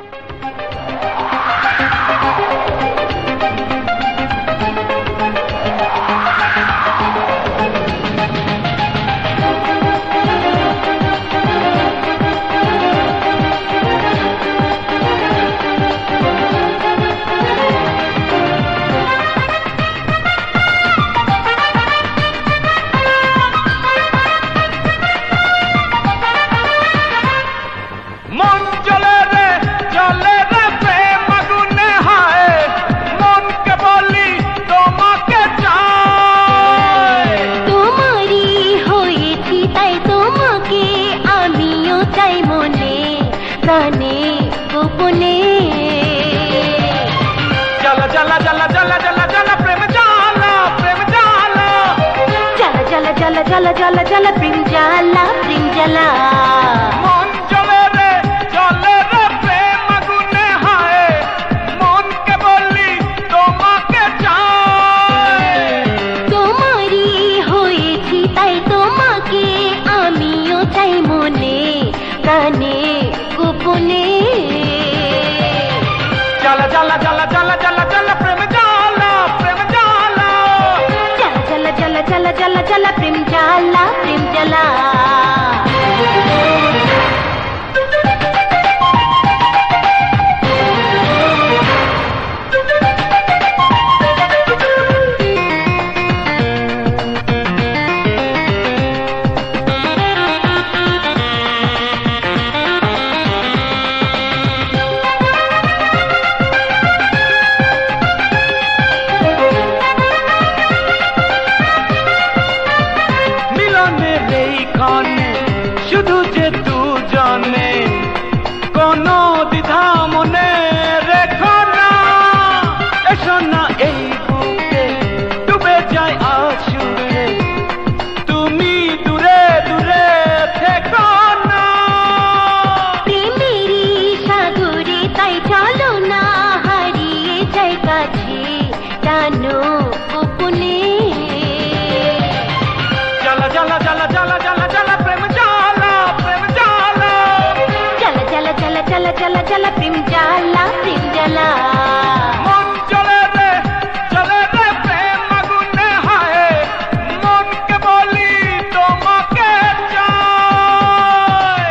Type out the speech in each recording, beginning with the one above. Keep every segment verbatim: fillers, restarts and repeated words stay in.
जला जला जला जला जला जला प्रेम जाला प्रेम जाला जला जला जला जला जला जला प्रेम जाला प्रेम जाला मन जले रे जले रे प्रेम আগুনে হায় মনকে বলি তোমাকে চাই তোমারই হয়েছি তাই তোমাকে আমিও চাই মনে প্রাণে গোপনে जला जला जला जला जला जला प्रेम जाला प्रेम जाला जला जला जला जला जला जला प्रेम जाला प्रेम जाला শুধু যে দুজনে কোনো দ্বিধা মনে রেখো না এসো না এই বুকে ডুবে যায় আসুরে তুমি দূরে দূরে থেকো না প্রেমেরই সাগরে তাই চলো না হারিয়ে যাই কাছে জানো গোপনে जला जला जला जला जला जला प्रेम जाला प्रेम जाला जला जला जला जला जला जला प्रेम जाला प्रेम जाला मन जले रे जले रे प्रेम আগুনে হায় মনকে বলি তোমাকে চাই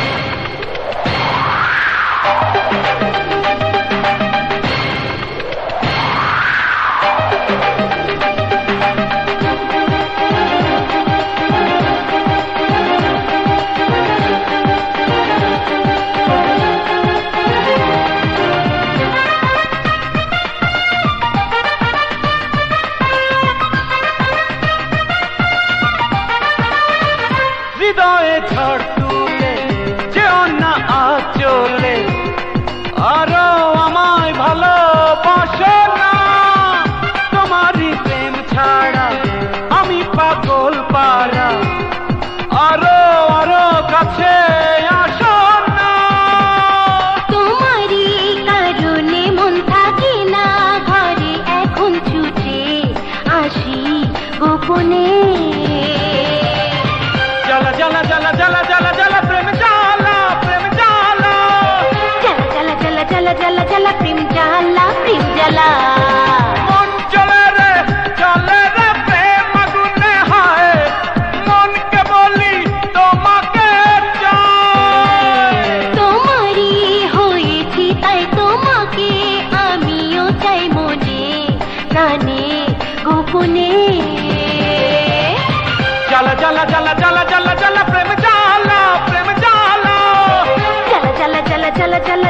হৃদয়ে ঝড় তুলে যেও না আচলে আরো আমায় ভালোবাসো না তোমারই প্রেম ছাড়া আমি পাগল পারা আরো আরো কাছে আসো না তোমারই কারণে মন থাকে না ঘরে এখন ছুটে আসি গোপনে जला जला जला जला जला जला प्रेम जाला प्रेम जाला जला जला जला जला जला जला प्रेम जाला प्रेम जाला मन जले रे जले रे प्रेम আগুনে হায় মনকে বলি তোমাকে চাই তোমারই হয়েছি তাই তোমাকে আমিও চাই মনে প্রাণে গোপনে जला जला जला जला जला जला प्रेम जाला प्रेम जाला जला जला जला जला जला